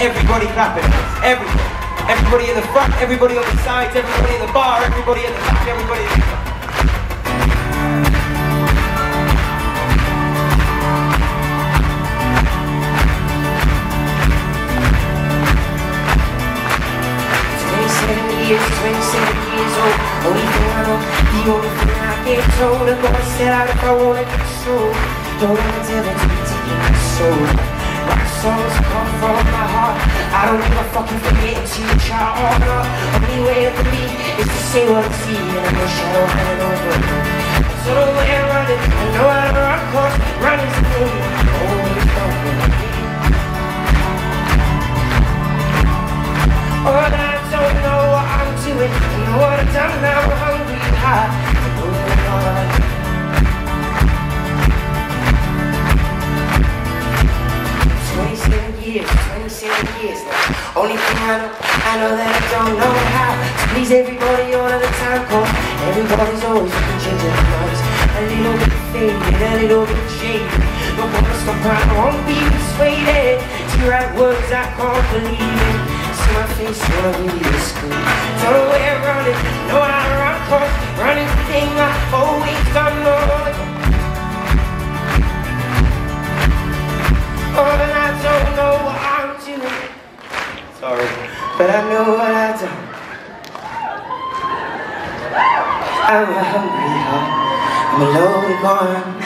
everybody clapping. Everybody. Everybody in the front, everybody on the sides, everybody in the bar, everybody in the back, everybody in the front. Years, 27 years old. Only thing I know, the only thing I get told. I'm gonna set out if I wanna get sold. Don't wanna tell it to be taking my soul. Rock songs come from my heart. I don't give a fucking forget to you try or not. Only way for me is to say what I see and no shadow hanging over me. So the way I'm running, I know how to run, cause running's the thing. Always done for me. Oh, I don't know what I'm doing. I know what I've done now. I'm hungry and high. Moving on. 27 years now. Only thing I know that I don't know how to please everybody all of the time. Cause everybody's always looking changing their minds. A little bit faded, a little bit jaded. Don't wanna stop crying, I won't be persuaded to write words I can't believe in. See my face when I really is good. Don't know where I'm running, know how to run, cause running's the thing I've always done. Oh, and I don't know what I'm doing. Sorry, but I know what I've done. I'm a hungry heart, I'm a loaded one.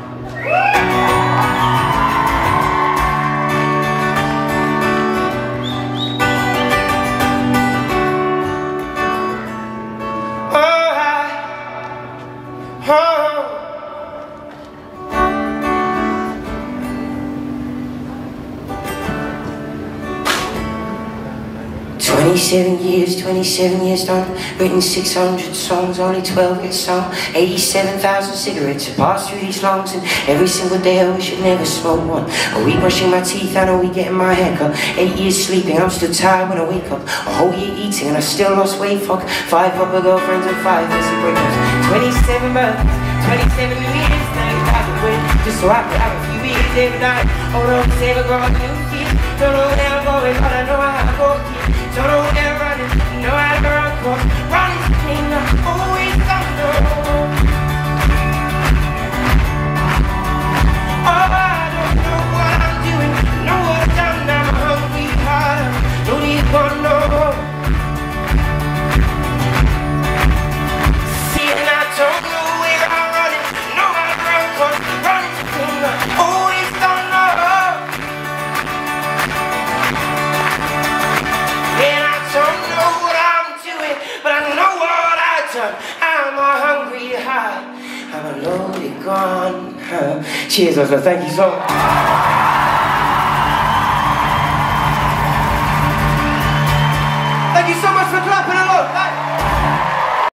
Oh. 27 years done, written 600 songs, only 12 get sung. 87,000 cigarettes have passed through these lungs, and every single day I wish I'd never smoked one. A week brushing my teeth, I know we getting my hair cut. 8 years sleeping, I'm still tired when I wake up. A whole year eating, and I still lost weight, fuck. 5 proper girlfriends and 5 messy breakups. 27 birthdays, 27 New Years, now you have to win, just so I can have a few years every night. Oh no, save a girl, new kids. Don't know where I'm going, but I know how to go, kid. Don't know where I'm running, know how to run, cause running's the thing I've always done. Oh, I don't know what I'm doing, know what I've done, I'm a hungry heart, don't need one, no. See, and I don't know where I'm running, know how to run, cause running's the thing I've always done. But I know what I've done. I'm a hungry heart, I'm a loaded gun. Cheers, Oscar. Thank you so much. Thank you so much for clapping along.